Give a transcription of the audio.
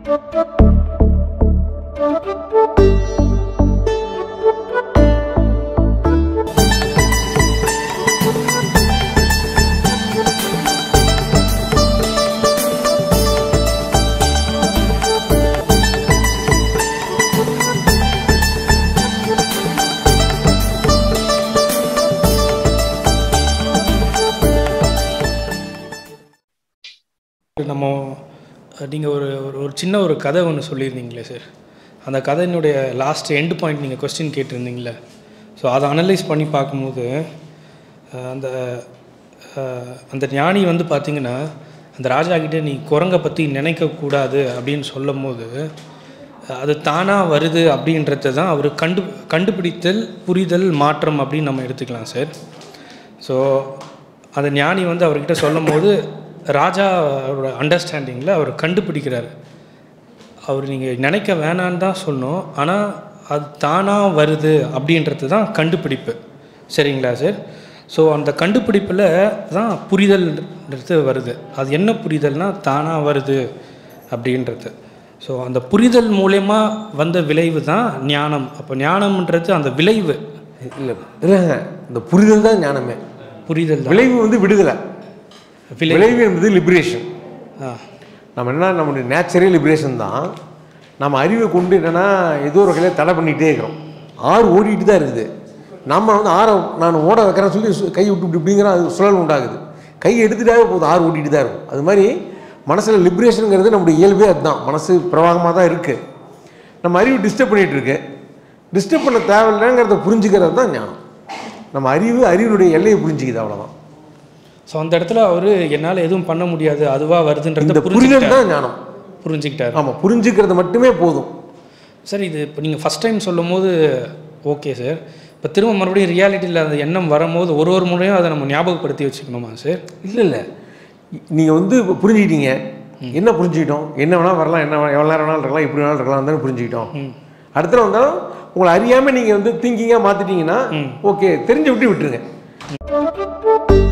நம்ம நீங்கள் ஒரு சின்ன ஒரு கதை ஒன்று சொல்லியிருந்தீங்களே சார், அந்த கதையினுடைய லாஸ்ட் எண்டு பாயிண்ட் நீங்கள் கொஸ்டின் கேட்டிருந்தீங்களே, ஸோ அதை அனலைஸ் பண்ணி பார்க்கும்போது அந்த ஞானி வந்து பார்த்திங்கன்னா அந்த ராஜா கிட்டே நீ குரங்கை பற்றி நினைக்கக்கூடாது அப்படின்னு சொல்லும் போது அது தானாக வருது அப்படின்றது தான் அவர் கண்டுபிடித்தல், புரிதல், மாற்றம் அப்படின்னு நம்ம எடுத்துக்கலாம் சார். ஸோ அந்த ஞானி வந்து அவர்கிட்ட சொல்லும் போது ராஜா அவரோட அண்டர்ஸ்டாண்டிங்கில் அவர் கண்டுபிடிக்கிறார். அவர் நீங்கள் நினைக்க வேணான்னு தான் சொன்னோம், ஆனால் அது தானாக வருது அப்படின்றது தான் கண்டுபிடிப்பு. சரிங்களா சார்? ஸோ அந்த கண்டுபிடிப்பில் தான் புரிதல்ன்றது வருது. அது என்ன புரிதல்னால் தானாக வருது அப்படின்றது. ஸோ அந்த புரிதல் மூலயமா வந்த விளைவு தான் ஞானம். அப்போ ஞானம்ன்றது அந்த விளைவு இல்லைங்க, இந்த புரிதல் தான் ஞானமே. புரிதல் விளைவு வந்து விடுதலை, விளைவு என்பது லிபரேஷன். நம்ம என்ன, நம்மளுடைய நேச்சுரே லிபரேஷன் தான். நம்ம அறிவை கொண்டு என்னென்னா ஏதோ ஒரு வகையில் தடை பண்ணிகிட்டே இருக்கிறோம். ஆறு ஓடிட்டு தான் இருக்குது. நம்ம வந்து ஆறை நான் ஓட வைக்கிறேன்னு சொல்லி கை விட்டு இப்படிங்கிற அது சுழல் உண்டாகுது. கை எடுத்துட்டாவே போதும், ஆறு ஓடிட்டு தான் இருக்கும். அது மாதிரி மனசில் லிபரேஷனுங்கிறது நம்முடைய இயல்பே அதுதான். மனசு பிரவாகமாக தான் இருக்குது. நம்ம அறிவு டிஸ்டர்ப் பண்ணிகிட்ருக்கு. டிஸ்டர்ப் பண்ண தேவையில்லைங்கிறத புரிஞ்சுக்கிறது தான் ஞானம். நம்ம அறிவினுடைய எல்லையை புரிஞ்சுக்குது, அவ்வளோதான். ஸோ அந்த இடத்துல அவர் என்னால் எதுவும் பண்ண முடியாது, அதுவாக வருதுன்றத புரிதல் தான் ஞானம். புரிஞ்சுக்கிட்டார். ஆமாம், புரிஞ்சுக்கிறது மட்டுமே போதும் சார். இது இப்போ நீங்கள் ஃபஸ்ட் டைம் சொல்லும் போது ஓகே சார். இப்போ திரும்ப மறுபடியும் ரியாலிட்டியில் அந்த எண்ணம் வரும்போது ஒரு முறையும் அதை நம்ம ஞாபகப்படுத்தி வச்சுக்கணுமா சார்? இல்லை, நீங்கள் வந்து புரிஞ்சுக்கிட்டீங்க. என்ன புரிஞ்சுக்கிட்டோம்? என்ன வேணால் வரலாம், என்ன எவ்வளோ நேரம் வேணாலும் இருக்கலாம், இப்படி வேணாலும் இருக்கலாம் தானே புரிஞ்சுக்கிட்டோம். அடுத்த வந்தாலும் உங்களை அறியாமல் நீங்கள் வந்து திங்கிங்காக மாற்றிட்டீங்கன்னா ஓகே, தெரிஞ்சு விட்டுருங்க.